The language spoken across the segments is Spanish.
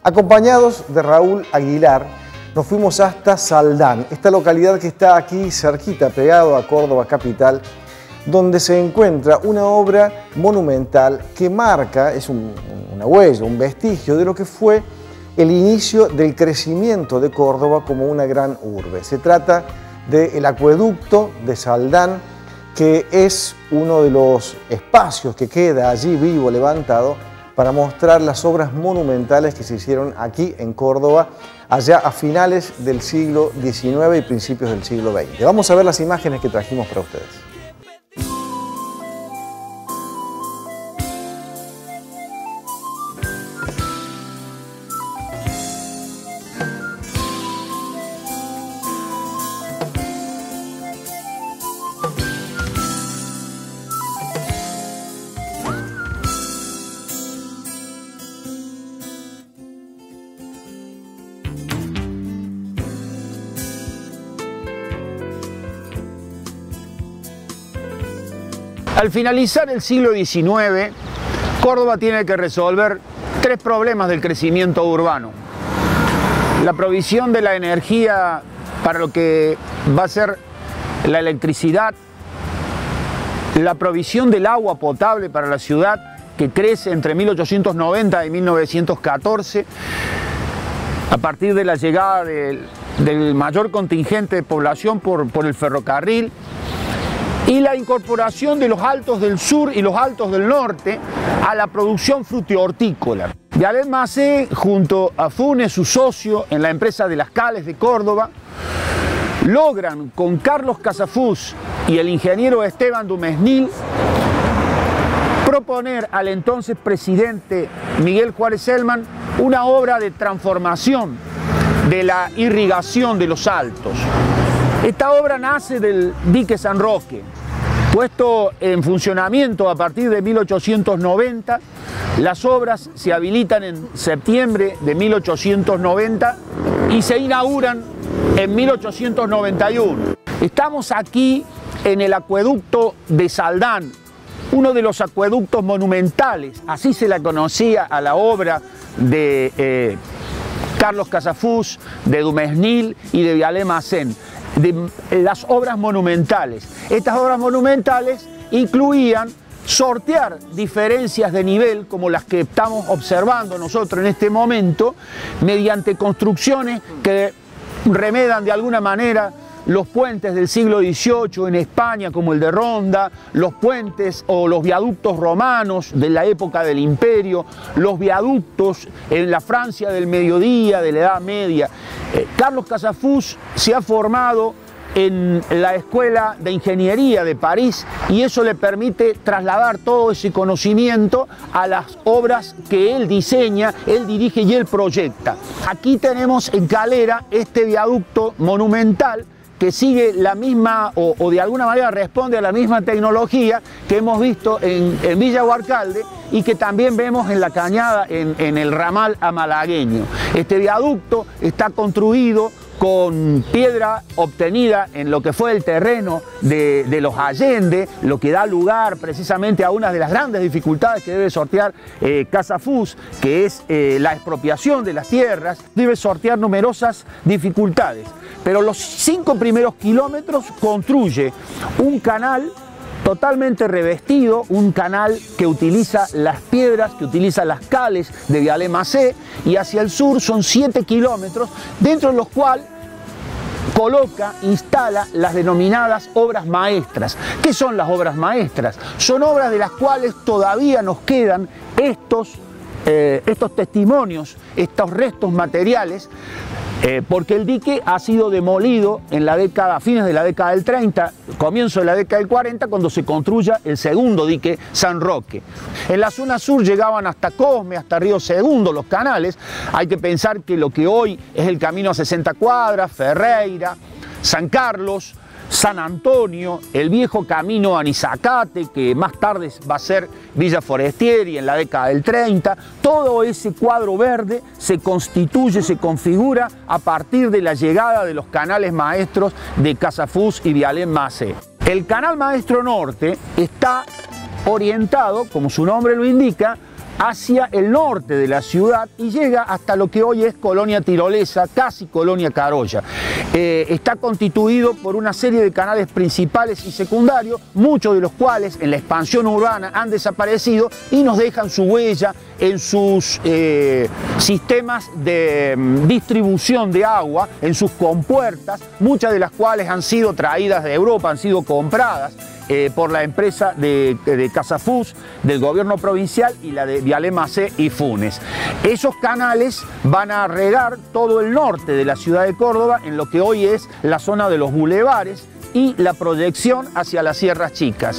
Acompañados de Raúl Aguilar, nos fuimos hasta Saldán, esta localidad que está aquí cerquita, pegado a Córdoba capital, donde se encuentra una obra monumental que marca, es una huella, un vestigio de lo que fue el inicio del crecimiento de Córdoba como una gran urbe. Se trata del acueducto de Saldán, que es uno de los espacios que queda allí vivo, levantado, para mostrar las obras monumentales que se hicieron aquí en Córdoba, allá a finales del siglo XIX y principios del siglo XX. Vamos a ver las imágenes que trajimos para ustedes. Al finalizar el siglo XIX, Córdoba tiene que resolver tres problemas del crecimiento urbano. La provisión de la energía para lo que va a ser la electricidad, la provisión del agua potable para la ciudad, que crece entre 1890 y 1914, a partir de la llegada del mayor contingente de población por el ferrocarril, y la incorporación de los altos del sur y los altos del norte a la producción frutihortícola. Vialet Macé, junto a Funes, su socio en la empresa de las Cales de Córdoba, logran con Carlos Casafús y el ingeniero Esteban Dumesnil proponer al entonces presidente Miguel Juárez Celman una obra de transformación de la irrigación de los altos. Esta obra nace del dique San Roque, puesto en funcionamiento a partir de 1890. Las obras se habilitan en septiembre de 1890 y se inauguran en 1891. Estamos aquí en el acueducto de Saldán, uno de los acueductos monumentales, así se la conocía a la obra de Carlos Casafús, de Dumesnil y de Vialet Macé, de las obras monumentales. Estas obras monumentales incluían sortear diferencias de nivel como las que estamos observando nosotros en este momento, mediante construcciones que remedan de alguna manera los puentes del siglo XVIII en España, como el de Ronda, los puentes o los viaductos romanos de la época del Imperio, los viaductos en la Francia del Mediodía, de la Edad Media. Carlos Casafús se ha formado en la Escuela de Ingeniería de París y eso le permite trasladar todo ese conocimiento a las obras que él diseña, él dirige y él proyecta. Aquí tenemos en Calera este viaducto monumental que sigue la misma o de alguna manera responde a la misma tecnología que hemos visto en Villa Huarcalde y que también vemos en la Cañada, en el ramal amalagueño. Este viaducto está construido con piedra obtenida en lo que fue el terreno de los Allende, lo que da lugar precisamente a una de las grandes dificultades que debe sortear Casafús, que es la expropiación de las tierras. Debe sortear numerosas dificultades, pero los 5 primeros kilómetros construye un canal totalmente revestido, un canal que utiliza las piedras, que utiliza las cales de Vialet Macé, y hacia el sur son 7 kilómetros, dentro de los cuales instala las denominadas obras maestras. ¿Qué son las obras maestras? Son obras de las cuales todavía nos quedan estos testimonios, estos restos materiales, porque el dique ha sido demolido en la década, a fines de la década del 30, comienzo de la década del 40, cuando se construya el segundo dique San Roque. En la zona sur llegaban hasta Cosme, hasta Río Segundo, los canales. Hay que pensar que lo que hoy es el camino a 60 cuadras, Ferreira, San Carlos, San Antonio, el viejo camino a Nizacate, que más tarde va a ser Villa Forestieri en la década del 30, todo ese cuadro verde se constituye, se configura a partir de la llegada de los canales maestros de Casafús y Vialet Macé. El canal maestro norte está orientado, como su nombre lo indica, hacia el norte de la ciudad y llega hasta lo que hoy es Colonia Tirolesa, casi Colonia Carolla. Está constituido por una serie de canales principales y secundarios, muchos de los cuales en la expansión urbana han desaparecido y nos dejan su huella en sus sistemas de distribución de agua, en sus compuertas, muchas de las cuales han sido traídas de Europa, han sido compradas por la empresa de Casafús, del gobierno provincial y la de Vialemacé y Funes. Esos canales van a regar todo el norte de la ciudad de Córdoba en lo que hoy es la zona de los bulevares y la proyección hacia las Sierras Chicas.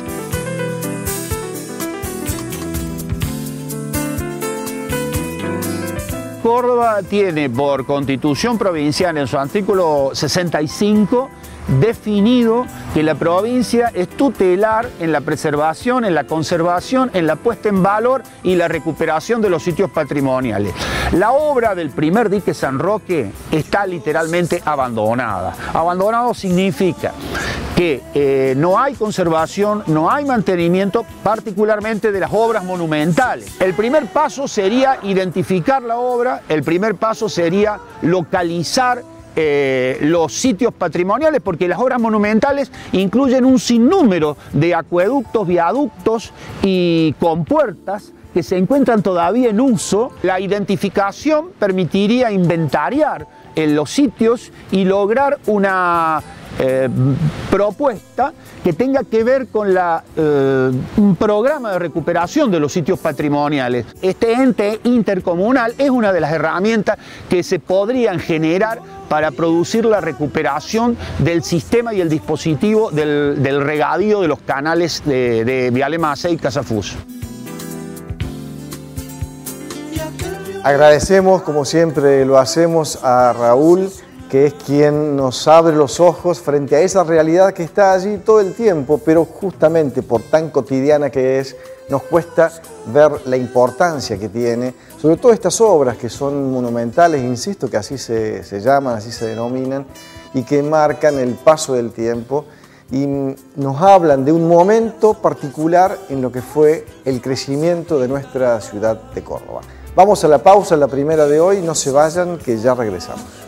Córdoba tiene por Constitución provincial en su artículo 65 definido que la provincia es tutelar en la preservación, en la conservación, en la puesta en valor y la recuperación de los sitios patrimoniales. La obra del primer dique San Roque está literalmente abandonada. Abandonado significa que no hay conservación, no hay mantenimiento, particularmente de las obras monumentales. El primer paso sería identificar la obra, el primer paso sería localizar los sitios patrimoniales, porque las obras monumentales incluyen un sinnúmero de acueductos, viaductos y compuertas que se encuentran todavía en uso. La identificación permitiría inventariar en los sitios y lograr una propuesta que tenga que ver con un programa de recuperación de los sitios patrimoniales. Este ente intercomunal es una de las herramientas que se podrían generar para producir la recuperación del sistema y el dispositivo del regadío de los canales de Vialemacé y Casafús. Agradecemos, como siempre lo hacemos, a Raúl, que es quien nos abre los ojos frente a esa realidad que está allí todo el tiempo, pero justamente por tan cotidiana que es, nos cuesta ver la importancia que tiene, sobre todo estas obras que son monumentales, insisto, que así se llaman, así se denominan, y que marcan el paso del tiempo y nos hablan de un momento particular en lo que fue el crecimiento de nuestra ciudad de Córdoba. Vamos a la pausa, la primera de hoy, no se vayan, que ya regresamos.